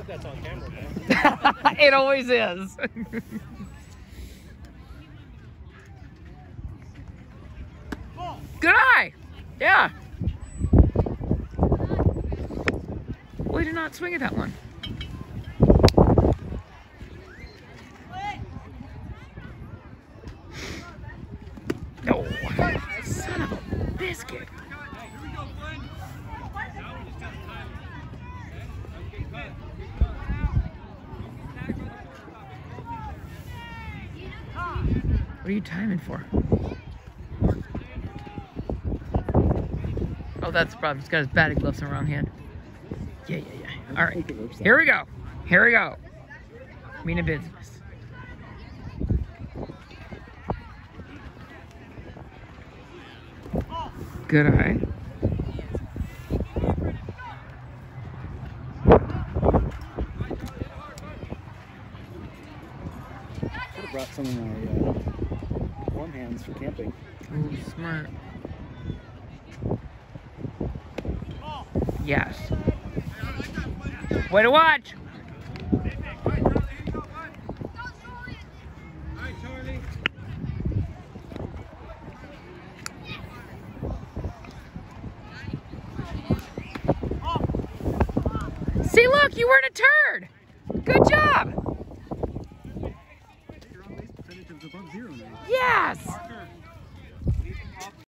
hope that's on camera, man. It always is. Good eye. Yeah. Way to not swing at that one. No. Son of a biscuit. What are you timing for? Oh, that's the problem. He's got his batting gloves in the wrong hand. Yeah. All right. Here we go. Here we go. Mean a business. Good eye. Should have brought some of my warm hands for camping. Ooh, smart. Yes. Way to watch. See, look, you weren't a turd. Good job. Your on-base percentage is above 0 now. Yes.